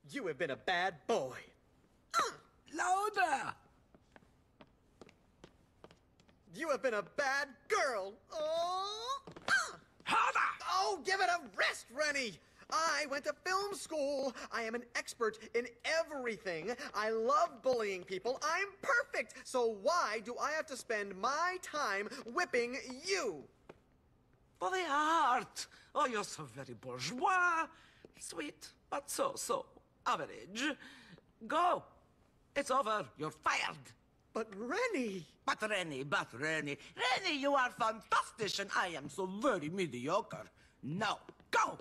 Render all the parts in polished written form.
You have been a bad boy. Louder! You have been a bad girl. Oh! Harder! Oh, give it a rest, Rennie! I went to film school. I am an expert in everything. I love bullying people. I'm perfect. So why do I have to spend my time whipping you? For the art! Oh, you're so very bourgeois. Sweet, but so average. Go. It's over. You're fired. But Rennie... But Rennie, Rennie, you are fantastic, and I am so very mediocre. Now, go!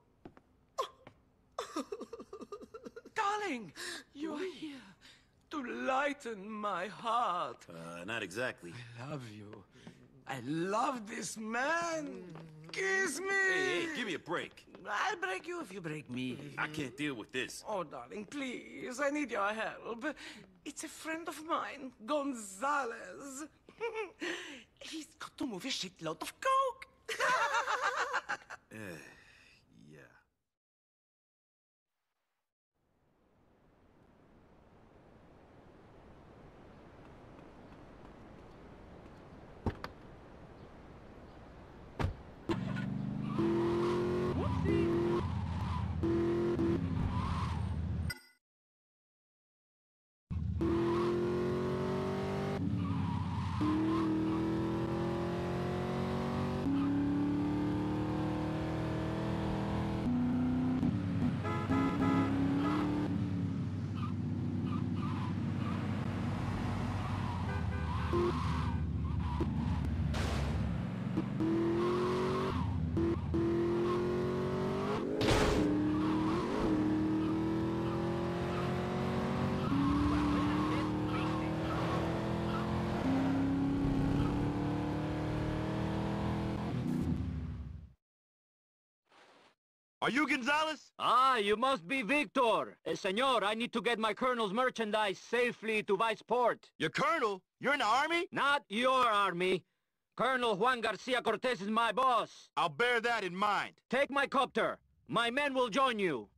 Darling, you are here to lighten my heart. Not exactly. I love you. I love this man. Kiss me! Hey, give me a break. I'll break you if you break me. I can't deal with this. Oh, darling, please, I need your help. It's a friend of mine, Gonzalez. He's got to move a shitload of coke. Yeah. Are you Gonzalez? Ah, you must be Victor. Senor, I need to get my colonel's merchandise safely to Viceport. Your colonel? You're in the army? Not your army. Colonel Juan Garcia Cortez is my boss. I'll bear that in mind. Take my copter. My men will join you.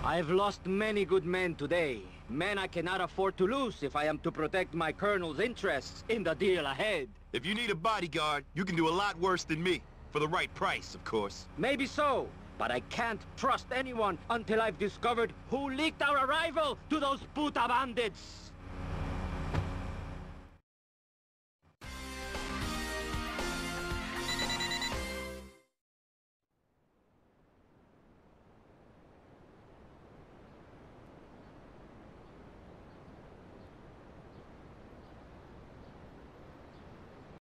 I've lost many good men today. Men I cannot afford to lose if I am to protect my colonel's interests in the deal ahead. If you need a bodyguard, you can do a lot worse than me. For the right price, of course. Maybe so, but I can't trust anyone until I've discovered who leaked our arrival to those puta bandits.